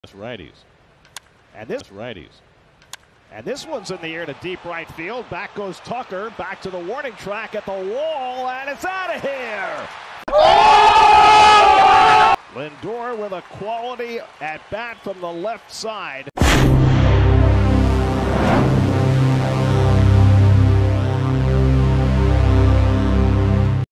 righties. And this one's in the air to deep right field. Back goes Tucker, back to the warning track at the wall, and it's out of here. Lindor with a quality at bat from the left side.